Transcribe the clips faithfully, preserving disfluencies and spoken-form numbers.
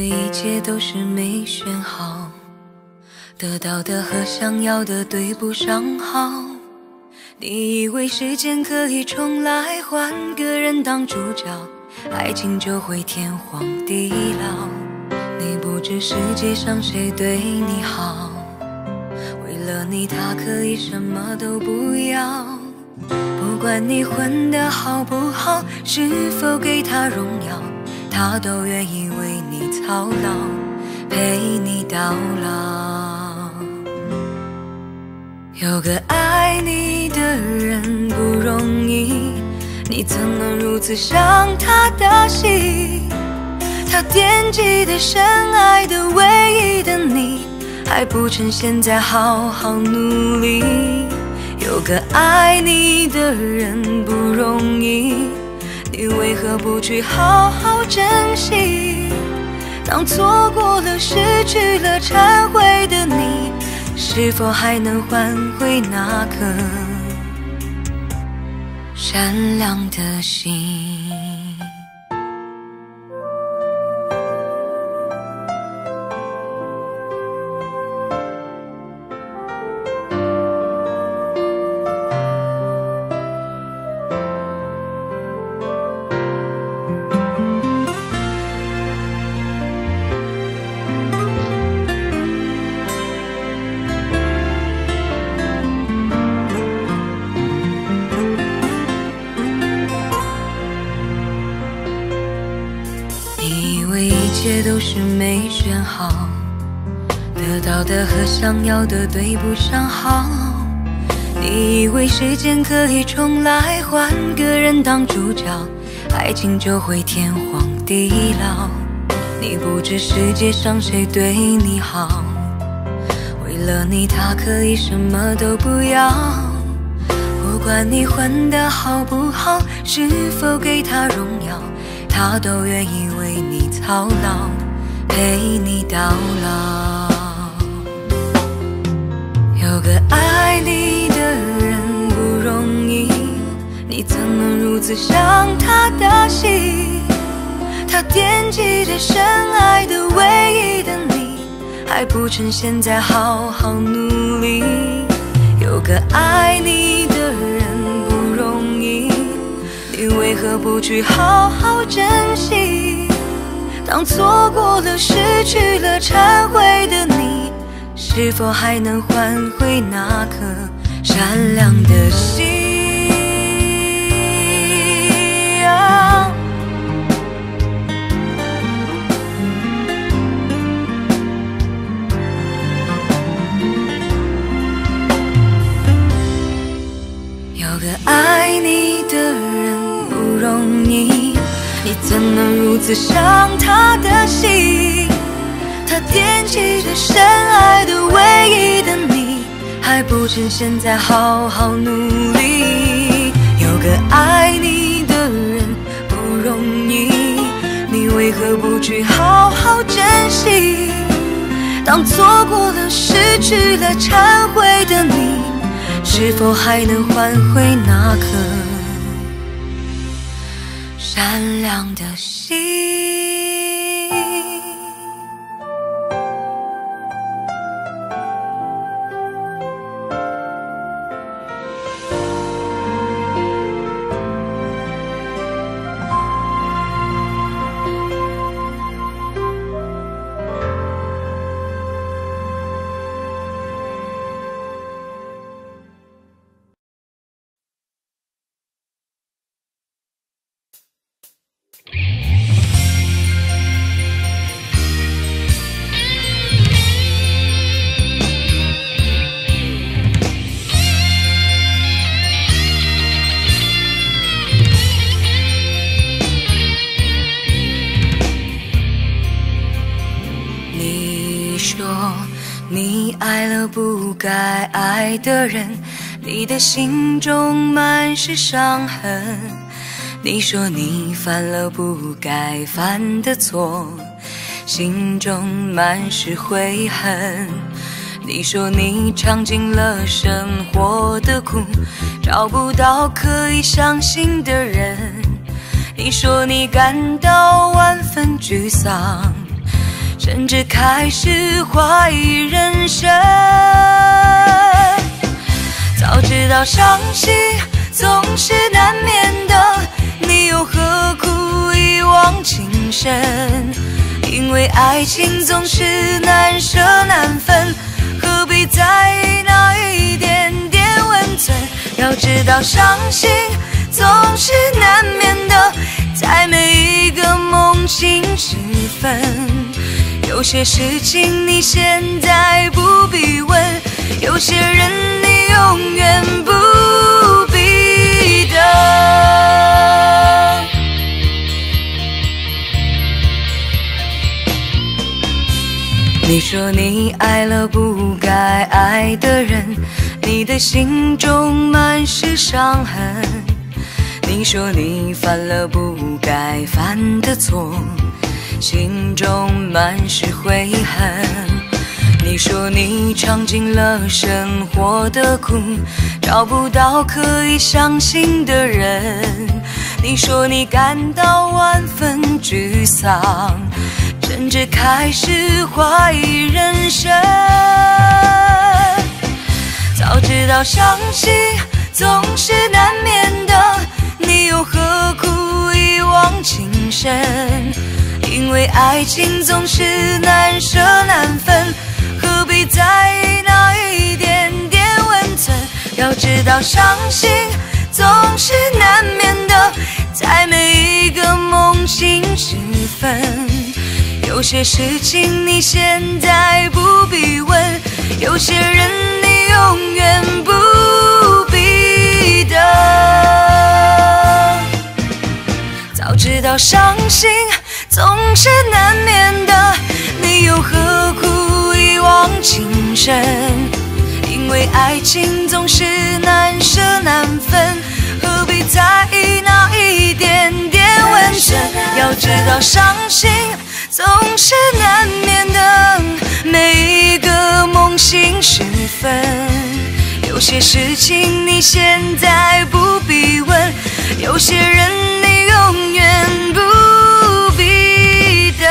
为一切都是没选好，得到的和想要的对不上号。你以为时间可以重来，换个人当主角，爱情就会天荒地老。你不知世界上谁对你好，为了你他可以什么都不要。不管你混得好不好，是否给他荣耀，他都愿意为你操劳，陪你到老。有个爱你的人不容易，你怎能如此伤他的心？他惦记的深爱的唯一的你，还不趁现在好好努力。有个爱你的人不容易，你为何不去好好珍惜？当错过了失去了忏悔的你，是否还能换回那颗善良的心？一切都是没选好，得到的和想要的对不上号。你以为时间可以重来，换个人当主角，爱情就会天荒地老。你不知世界上谁对你好，为了你他可以什么都不要。不管你混得好不好，是否给他荣耀，他都愿意为你操劳，陪你到老。有个爱你的人不容易，你怎能如此伤他的心？他惦记着深爱的唯一的你，还不趁现在好好努力。有个爱你的人不容易，你为何不去好好珍惜？当错过了失去了忏悔的你，是否还能换回那颗善良的心？啊，有个爱你的人不容易，你怎能如此伤他的心？他惦记着深爱的唯一的你，还不趁现在好好努力。有个爱你的人不容易，你为何不去好好珍惜？当错过了失去了忏悔的你，是否还能换回那颗善良的心？你爱了不该爱的人，你的心中满是伤痕。你说你犯了不该犯的错，心中满是悔恨。你说你尝尽了生活的苦，找不到可以相信的人。你说你感到万分沮丧， 甚至开始怀疑人生。早知道伤心总是难免的，你又何苦一往情深？因为爱情总是难舍难分，何必在意那一点点温存？要知道伤心总是难免的，在每一个梦醒时分。有些事情你现在不必问，有些人你永远不必等。你说你爱了不该爱的人，你的心中满是伤痕。你说你犯了不该犯的错，心中满是悔恨。你说你尝尽了生活的苦，找不到可以相信的人。你说你感到万分沮丧，甚至开始怀疑人生。早知道伤心总是难免的，你又何苦一往情深？因为爱情总是难舍难分，何必在意那一点点温存？要知道伤心总是难免的，在每一个梦醒时分。有些事情你现在不必问，有些人你永远不必等。早知道伤心总是难免的，你又何苦一往情深？因为爱情总是难舍难分，何必在意那一点点温存？要知道伤心总是难免的，每一个梦醒时分。有些事情你现在不必问，有些人你永远不必等。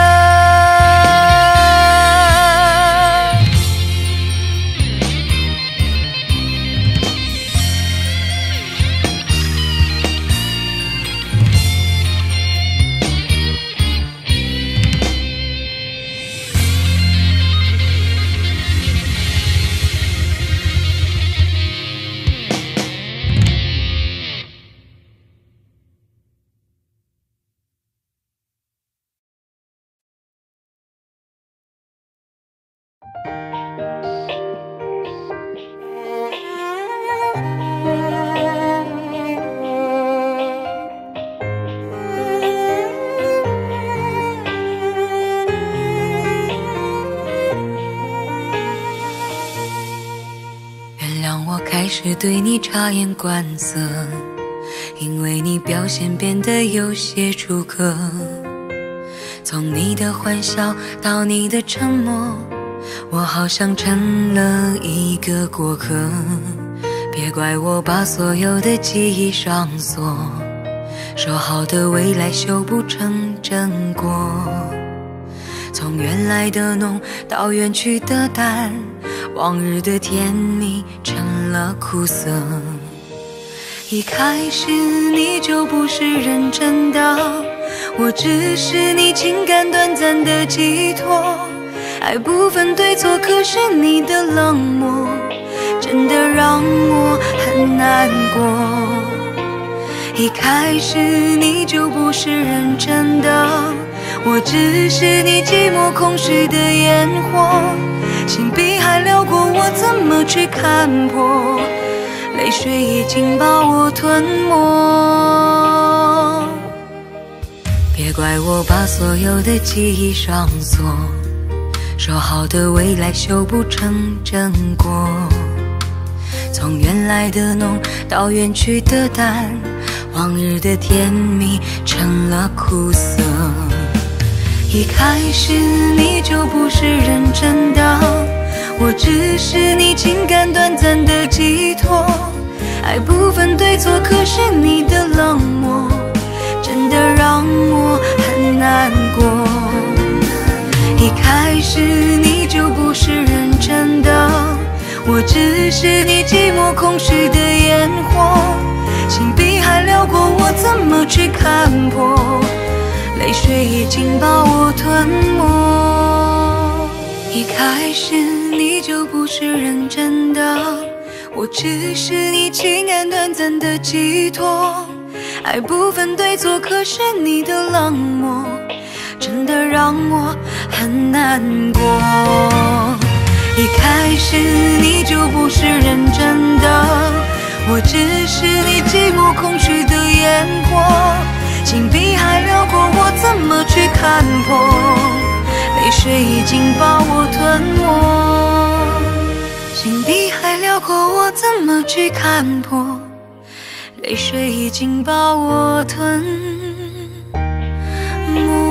开始对你察言观色，因为你表现变得有些出格。从你的欢笑到你的沉默，我好像成了一个过客。别怪我把所有的记忆上锁，说好的未来修不成正果。从原来的浓到远去的淡，往日的甜蜜成了苦涩。一开始你就不是认真的，我只是你情感短暂的寄托。爱不分对错，可是你的冷漠真的让我很难过。一开始你就不是认真的，我只是你寂寞空虚的烟火。心比海辽阔，我怎么去看破？泪水已经把我吞没。别怪我把所有的记忆上锁，说好的未来修不成正果。从原来的浓到远去的淡，往日的甜蜜成了苦涩。一开始你就不是认真的，我只是你情感短暂的寄托。爱不分对错，可是你的冷漠真的让我很难过。 始你就不是认真的，我只是你寂寞空虚的烟火，心壁还辽过，我怎么去看破？泪水已经把我吞没。一开始你就不是认真的，我只是你情感短暂的寄托，爱不分对错，可是你的冷漠真的让我很难过。一开始你就不是认真的，我只是你寂寞空虚的烟火，心壁还辽过，我怎么去看破？泪水已经把我吞没，心壁还辽过，我怎么去看破？泪水已经把我吞没。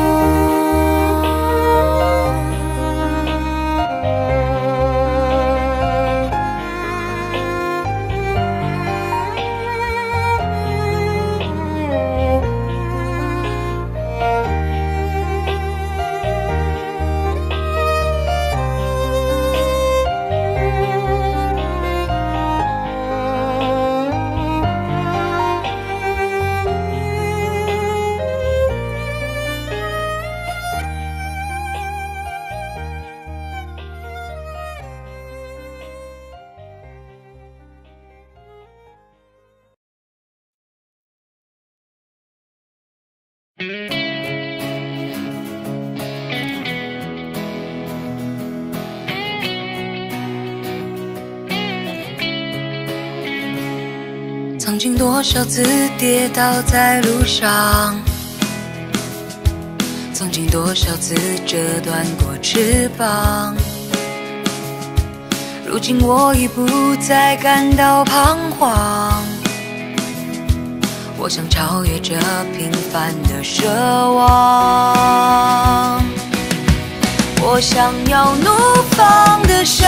曾经多少次跌倒在路上，曾经多少次折断过翅膀，如今我已不再感到彷徨。我想超越这平凡的奢望，我想要怒放的生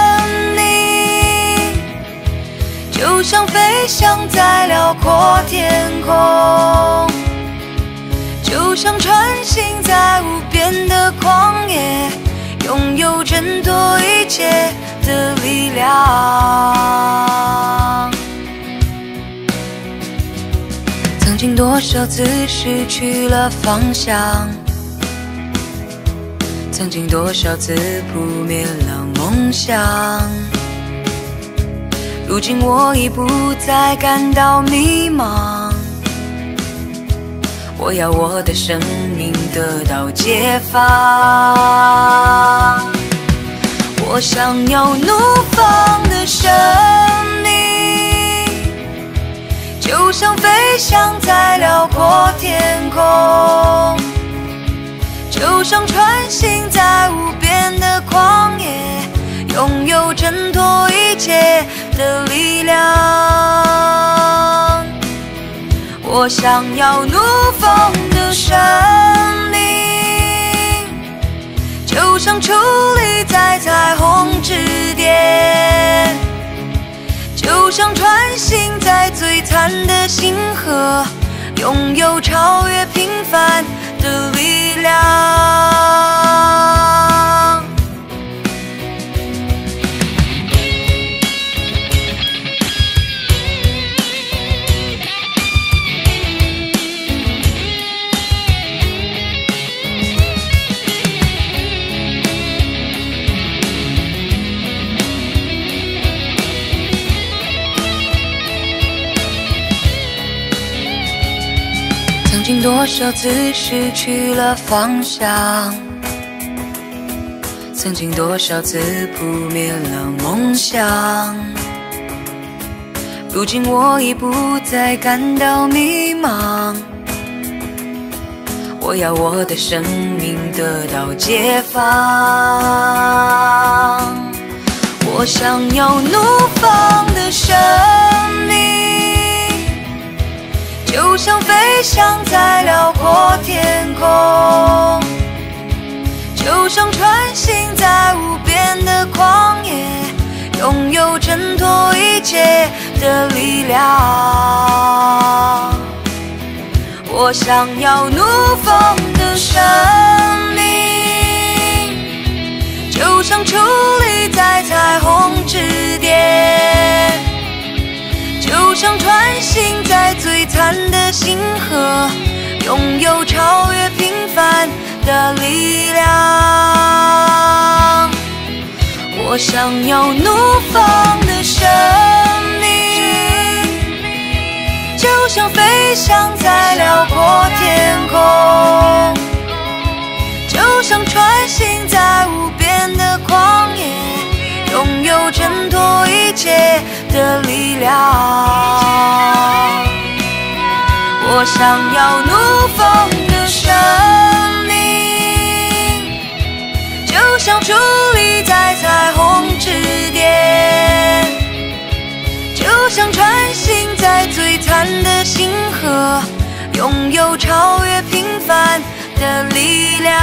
命，就像飞翔在辽阔天空，就像穿行在无边的旷野，拥有挣脱一切的力量。曾经多少次失去了方向，曾经多少次扑灭了梦想，如今我已不再感到迷茫。我要我的生命得到解放，我想要怒放的生命，就像飞翔在辽阔天空，就像穿行在无边的旷野，拥有挣脱一切的力量。我想要怒放的生命，就像矗立在彩虹之巅，就像穿行在最惨的星河，拥有超越平凡的力量。曾经多少次失去了方向，曾经多少次扑灭了梦想，如今我已不再感到迷茫。我要我的生命得到解放，我想要怒放的生命，就像飞翔在辽阔天空，就像穿行在无边的旷野，拥有挣脱一切的力量。我想要怒放的生命， 的力量。我想要怒放的生命，就像飞翔在辽阔天空，就像穿行在无边的旷野，拥有挣脱一切的力量。我想要怒放的生命，就像伫立在彩虹之巅，就像穿行在最惨的星河，拥有超越平凡的力量。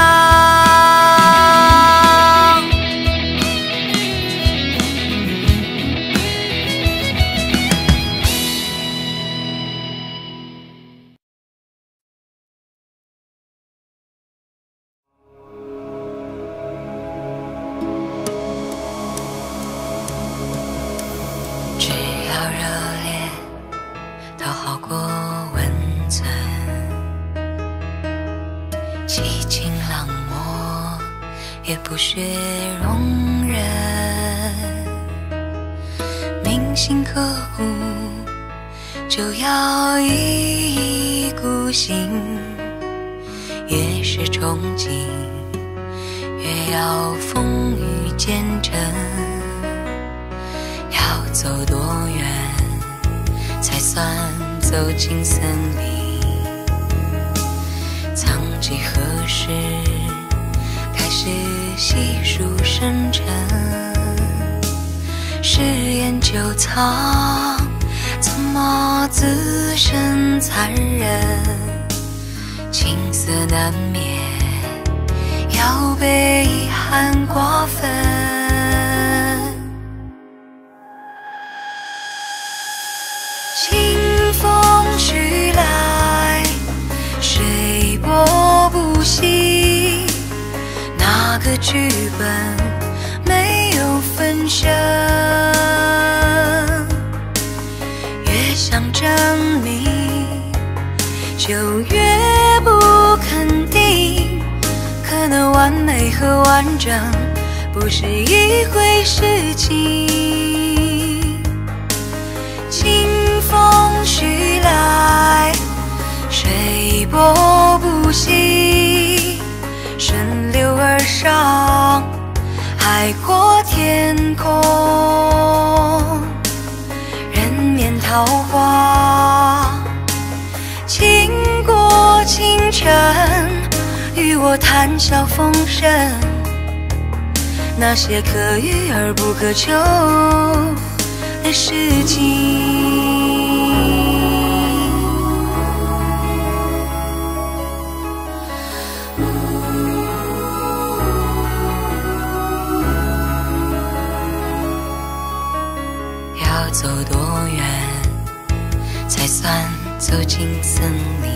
也不屑容忍，铭心刻骨，就要一意孤行。越是憧憬，越要风雨兼程。要走多远，才算走进森林？曾几何时，开始细数生辰，誓言久藏，怎么自身残忍？青涩难免，要被遗憾瓜分。清风徐来，水波不息。那个剧本没有分身，越想证明，就越不肯定。可能完美和完整不是一回事情。清风徐来，水波不息。顺流而上，海阔天空，人面桃花，倾国倾城，与我谈笑风生，那些可遇而不可求的事情。要走多远，才算走进森林？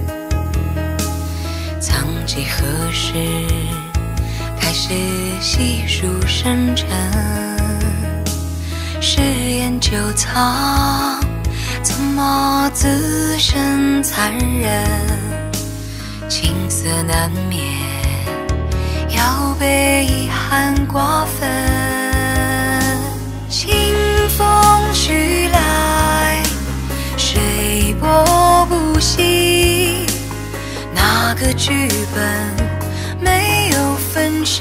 曾几何时，开始细数生辰，誓言久藏，怎么自身残忍？青涩难免，要被遗憾瓜分。清风徐来，水波不息。那个剧本没有分身，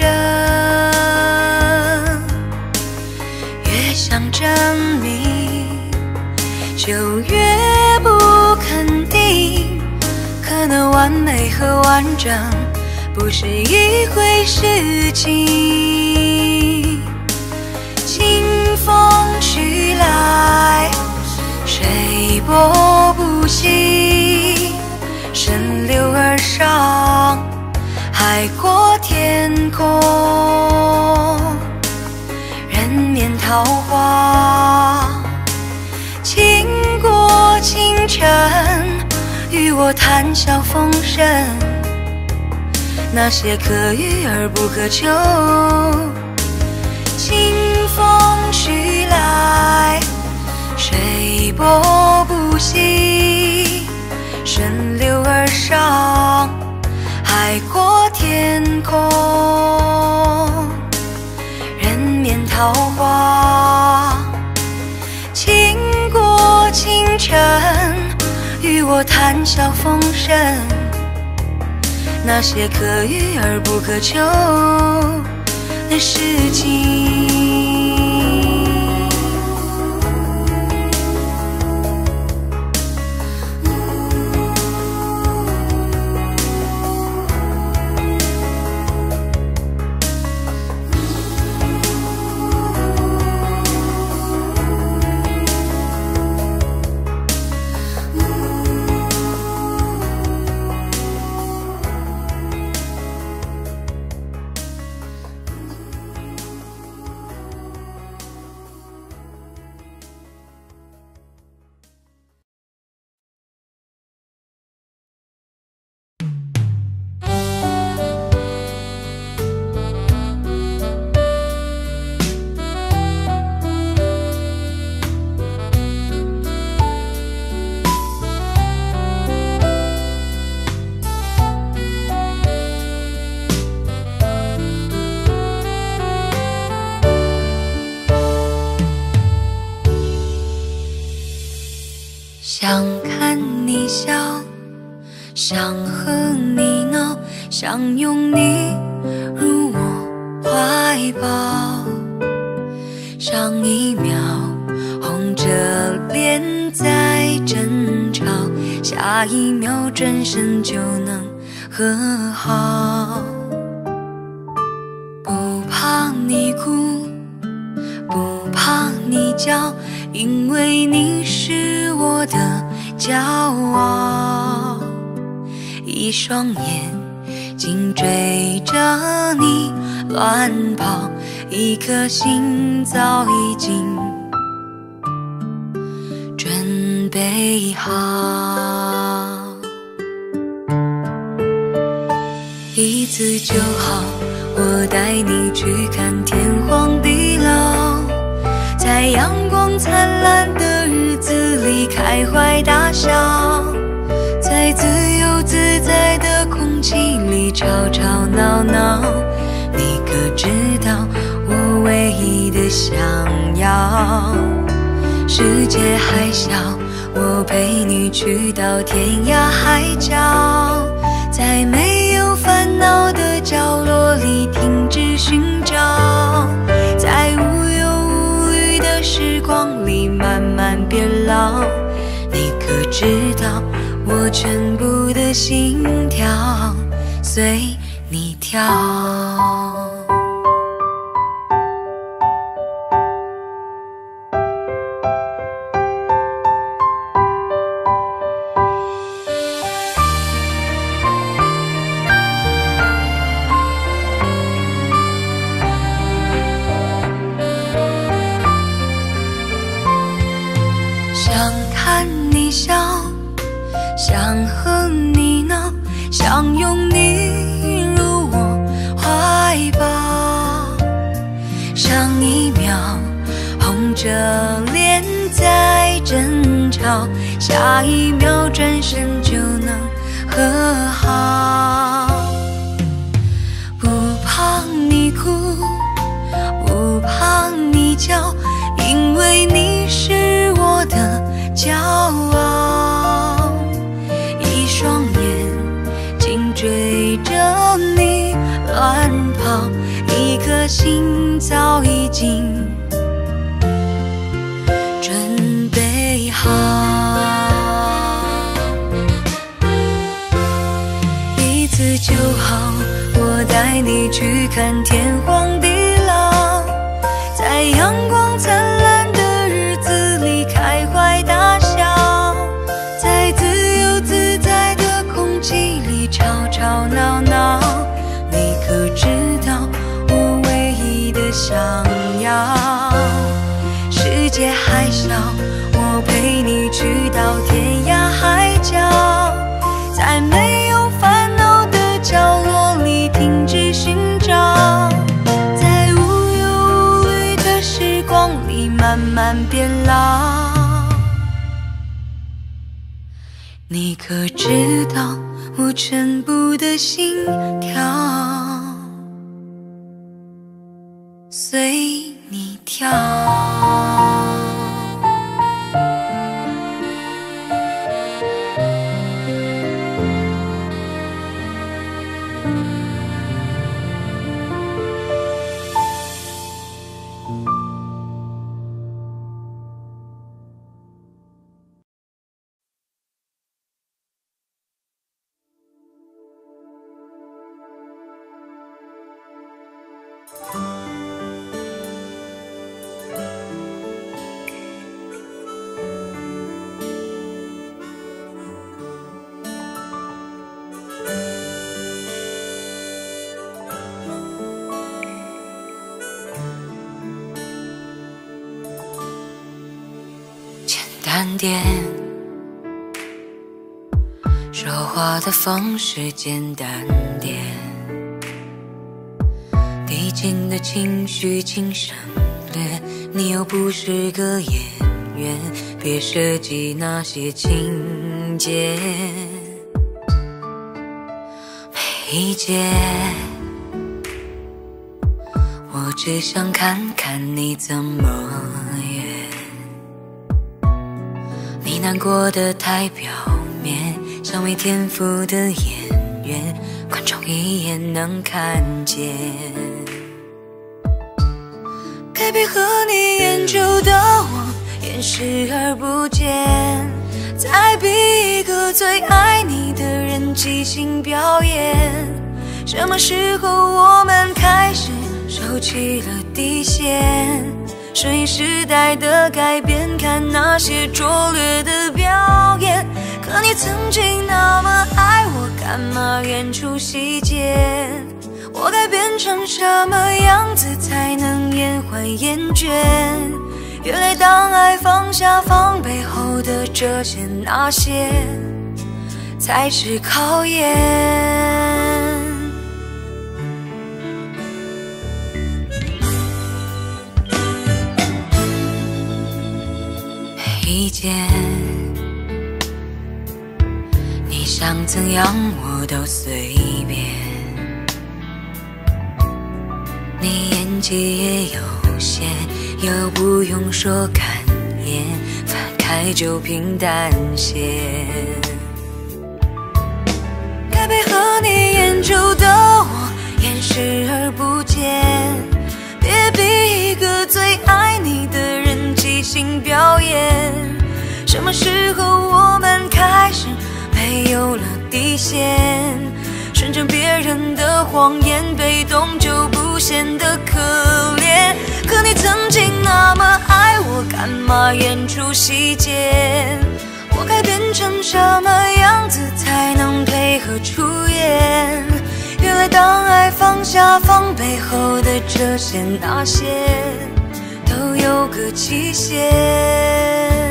越想证明，就越不肯定。可能完美和完整不是一回事情。清风徐来，水波不息。顺流而上，海阔天空，人面桃花，倾国倾城，与我谈笑风生，那些可遇而不可求。清风徐来，水波不息。顺流而上，海阔天桃花。倾国倾城，与我谈笑风生，那些可遇而不可求的事情。想看你笑，想和你闹，想拥你入我怀抱。上一秒红着脸在争吵，下一秒转身就能和好。不怕你哭，不怕你叫，因为你是我的骄傲。一双眼紧追着你乱跑，一颗心早已经准备好。一次就好，我带你去看天荒地老，在阳光灿烂的日子里开怀大笑，在自由自在的空气里吵吵闹闹。你可知道我唯一的想要？世界还小，我陪你去到天涯海角，在没有烦恼的角落里停止寻找，在无忧无虑的时光里慢慢变老。你可知道我全部的心跳随你跳。想看你笑，想和你闹，想拥你入我怀抱。上一秒红着脸在争吵，下一秒转身就能和好。不怕你哭，不怕你叫，因为你是我的骄傲。一双眼紧追着你乱跑，一颗心早已经准备好。一次就好，我带你去看天荒地老，在阳光灿烂的日子里开怀大笑，在自由自在的空气里吵吵闹闹。你可知道我唯一的想要？世界还小，我陪你去到天涯海角，在没有烦恼的角落里停止寻找，在无忧无虑的时光里慢慢变老。你可知道我全部的心跳随你要。简单点，说话的方式简单点，递进的情绪请省略，你又不是个演员，别设计那些情节。每一节，我只想看看你怎么演。你难过的太表面，像没天赋的演员，观众一眼能看见。该配合你研究的我，演视而不见，再逼一个最爱你的人即兴表演。什么时候我们开始收起了底线？顺应时代的改变，看那些拙劣的表演。可你曾经那么爱我，干嘛演出细节？我该变成什么样子才能延缓厌倦？原来当爱放下防备后的这些那些，才是考验。一件，你想怎样我都随便。你演技也有限，又不用说感言，翻开就平淡些。该配合你研究的我，演视而不见，别逼一个最爱你的人即兴表演。什么时候我们开始没有了底线？顺着别人的谎言，被动就不显得可怜。可你曾经那么爱我，干嘛演出细节？我该变成什么样子才能配合出演？原来当爱放下防备后的这些那些，都有个期限。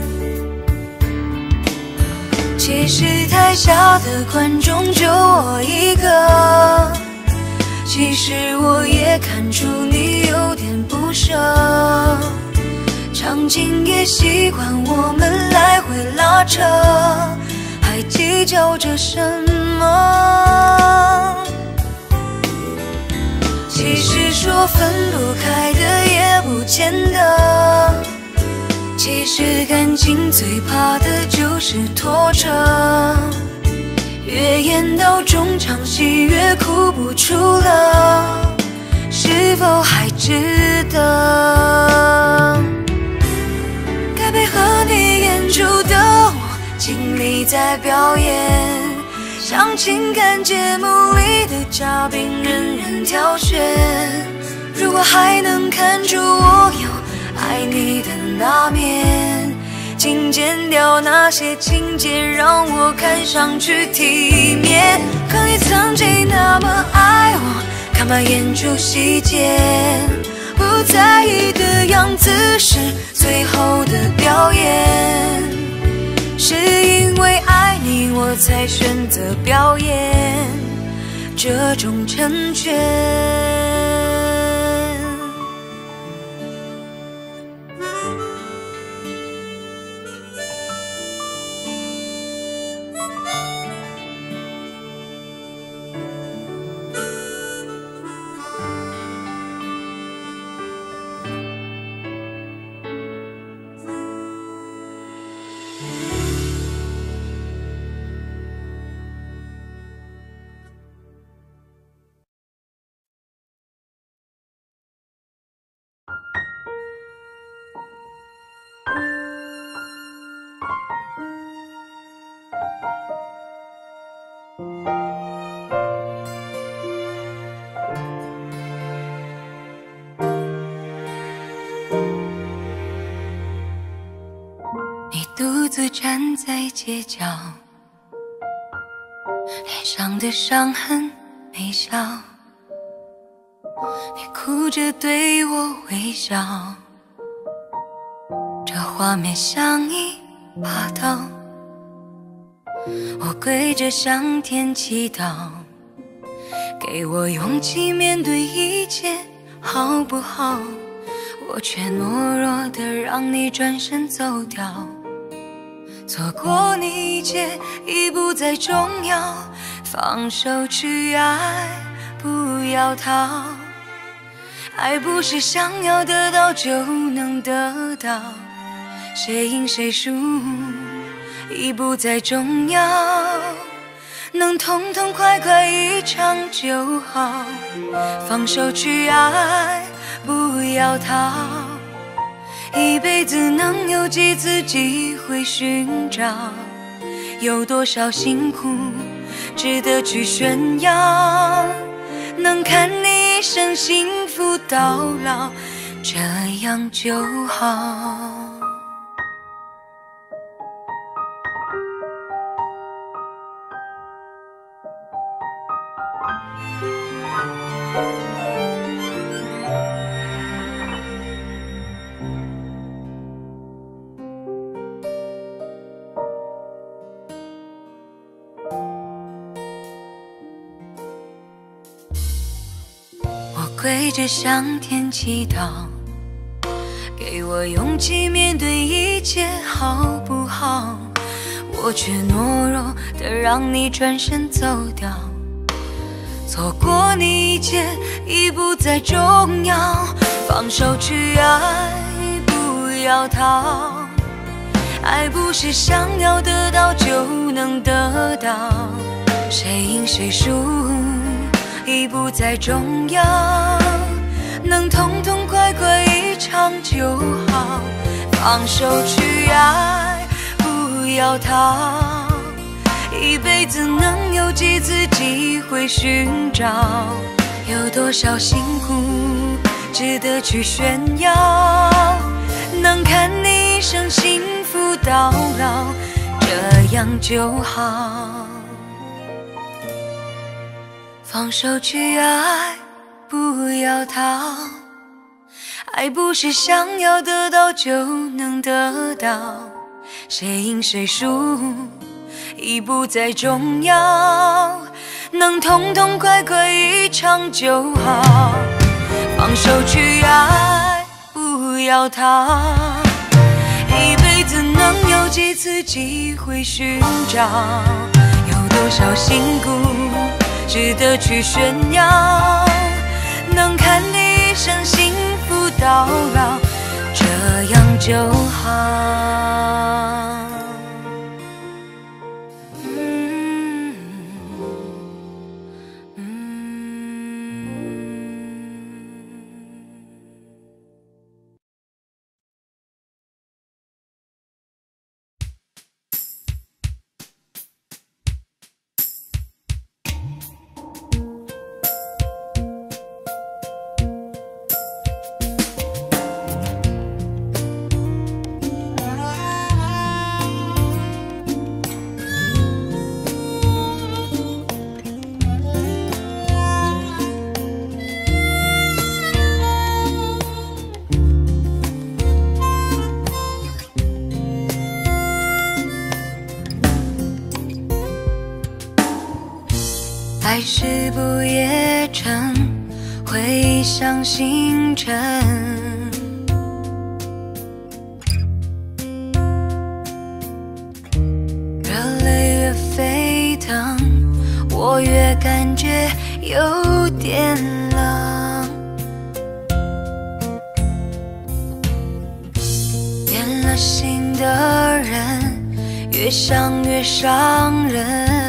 其实台下的观众就我一个，其实我也看出你有点不舍，场景也习惯我们来回拉扯，还计较着什么？其实说分不开的也不见得，其实感情最怕的就是拖着，越演到中场戏越哭不出了，是否还值得？该配合你演出的我，尽力在表演，像情感节目里的嘉宾任人挑选。如果还能看出我有爱你的那面，请剪掉那些情节，让我看上去体面。可你曾经那么爱我，干嘛演出细节？不在意的样子是最后的表演，是因为爱你我才选择表演这种成全。 自站在街角，脸上的伤痕没消，你哭着对我微笑，这画面像一把刀，我跪着向天祈祷，给我勇气面对一切好不好？我却懦弱的让你转身走掉，错过你一切已不再重要，放手去爱，不要逃。爱不是想要得到就能得到，谁赢谁输已不再重要，能痛痛快快一场就好。放手去爱，不要逃，一辈子能有几次机会寻找？有多少辛苦值得去炫耀？能看你一生幸福到老，这样就好。跪着向天祈祷，给我勇气面对一切好不好？我却懦弱的让你转身走掉，错过你一切已不再重要。放手去爱，不要逃，爱不是想要得到就能得到，谁赢谁输已不再重要，能痛痛快快一场就好。放手去爱，不要逃，一辈子能有几次机会寻找？有多少辛苦值得去炫耀？能看你一生幸福到老，这样就好。放手去爱，不要逃，爱不是想要得到就能得到，谁赢谁输已不再重要，能痛痛快快一场就好。放手去爱，不要逃，一辈子能有几次机会寻找？有多少辛苦值得去炫耀？能看你一生幸福到老，这样就好。嗯嗯爱是不夜城，回响星辰，热泪越沸腾，我越感觉有点冷。变了心的人，越想越伤人。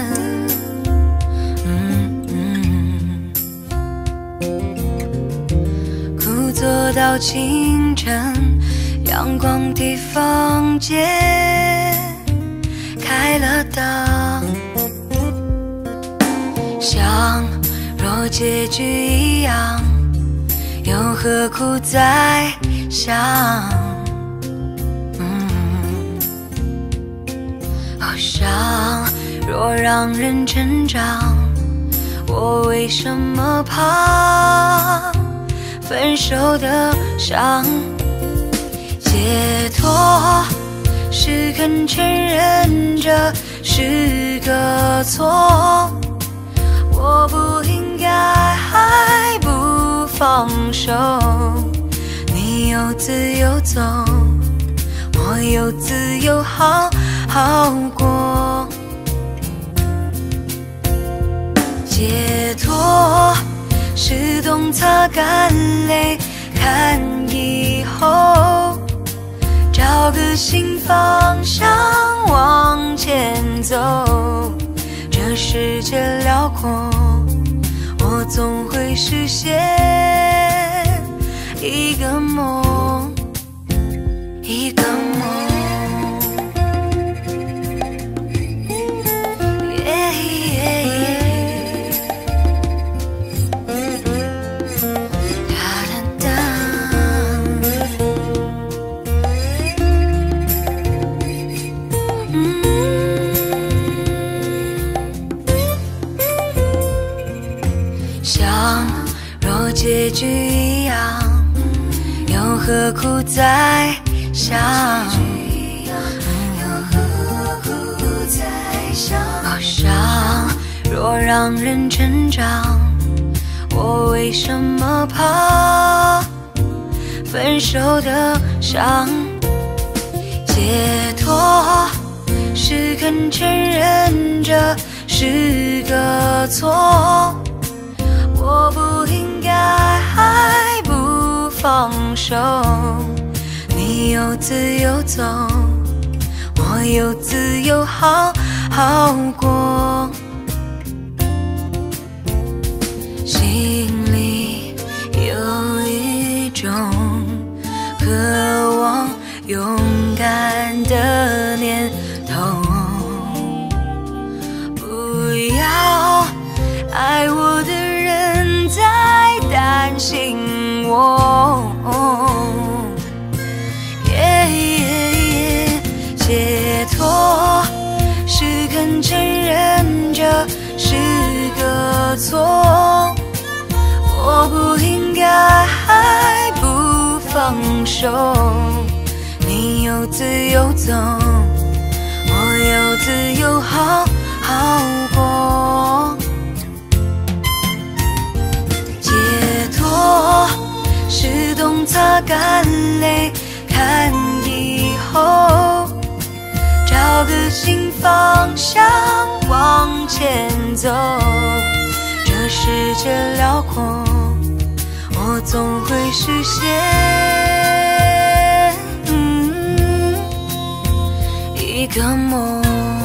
坐到清晨，阳光的房间开了灯，像若结局一样，又何苦再想？嗯， 伤若让人成长，我为什么怕分手的伤？解脱是肯承认这是个错，我不应该还不放手。你有自由走，我有自由好好过。解脱是懂擦干泪，看以后找个新方向往前走。这世界辽阔，我总会实现一个梦，一个梦。结局一样，又何苦再想？好伤若让人成长，我为什么怕分手的伤？解脱是肯承认这是个错，我不应该还不放手。你有自由走，我有自由好好过。心里有一种渴望勇敢的念头，不要爱我的人在担心我。yeah, yeah, yeah, 解脱是肯承认这是个错，我不应该还不放手。你有自由走，我有自由好好过。解脱是懂擦干泪，看以后找个新方向往前走。这世界辽阔，我总会实现、嗯、一个梦。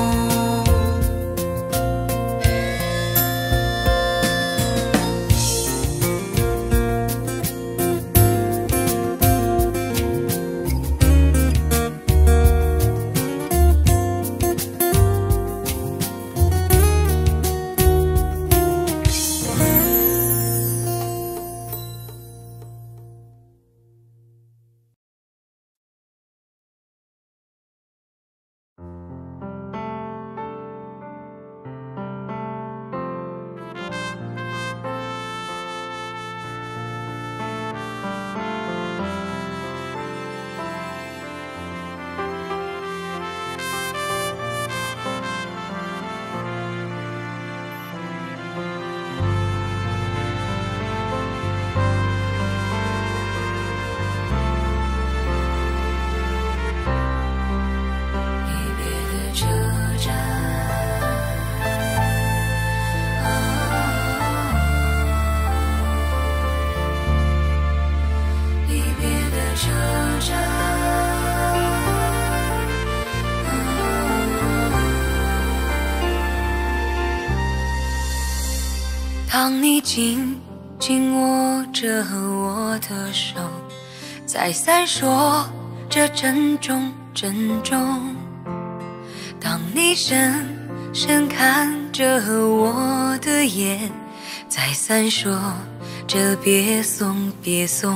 当你紧紧握着我的手，再三说着珍重珍重。当你深深看着我的眼，再三说着别送别送。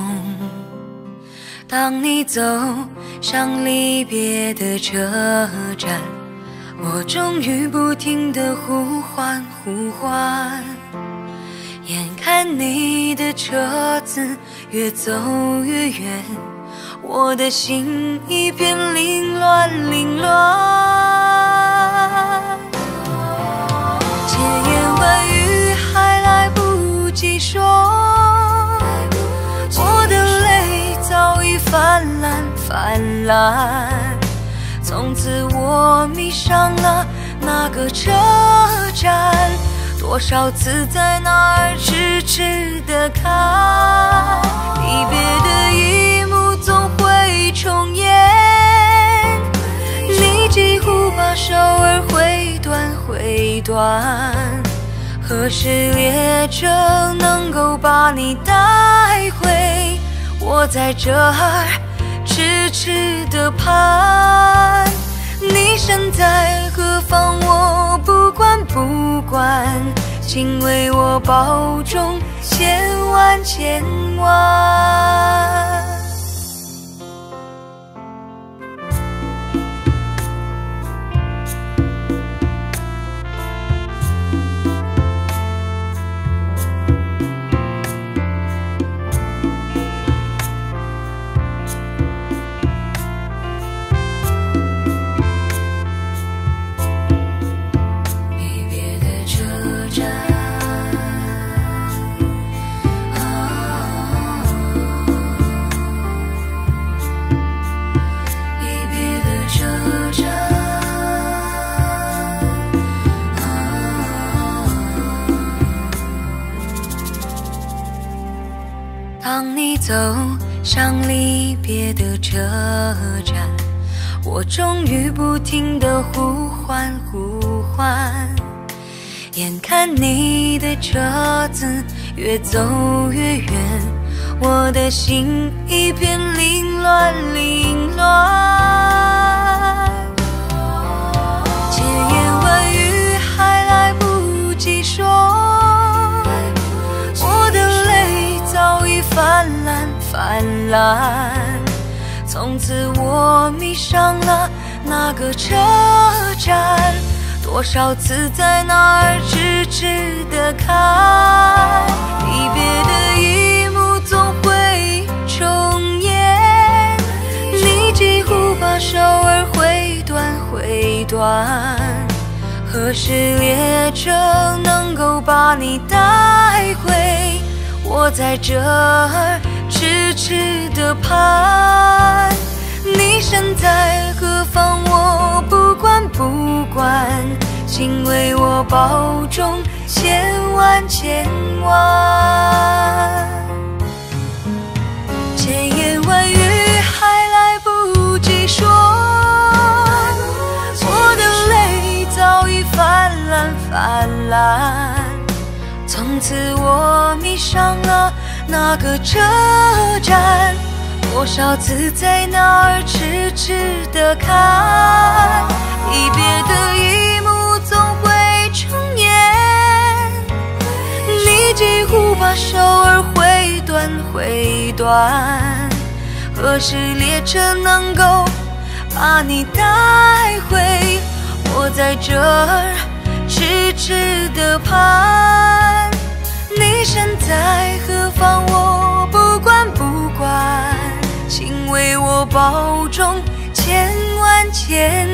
当你走上离别的车站， 我终于不停地呼唤呼唤，眼看你的车子越走越远，我的心一片凌乱凌乱。千言万语还来不及说，我的泪早已泛滥泛滥。从此我迷上了那个车站，多少次在那儿痴痴地看，离别的一幕总会重演。你几乎把手儿挥断挥断，何时列车能够把你带回？我在这儿痴痴地盼，你身在何方我不管不管，请为我保重千万千万。当你走上离别的车站，我终于不停地呼唤呼唤，眼看你的车子越走越远，我的心一片凌乱凌乱。千言万语还来不及说，我的泪早已泛滥泛滥。从此我迷上了那个车站，多少次在那儿痴痴地看，离别的一幕总会重演。你几乎把手儿挥断挥断，何时列车能够把你带回？我在这儿痴痴地盼，你身在何方我不管不管，请为我保重千万千万。千言万语还来不及说，我的泪早已泛滥泛滥。从此我迷上了那个车站，多少次在那儿痴痴地看，离别的一幕总会重演。你几乎把手儿挥断挥断，何时列车能够把你带回？我在这儿痴痴地盼，你身在何方我不管不管，请为我保重千万千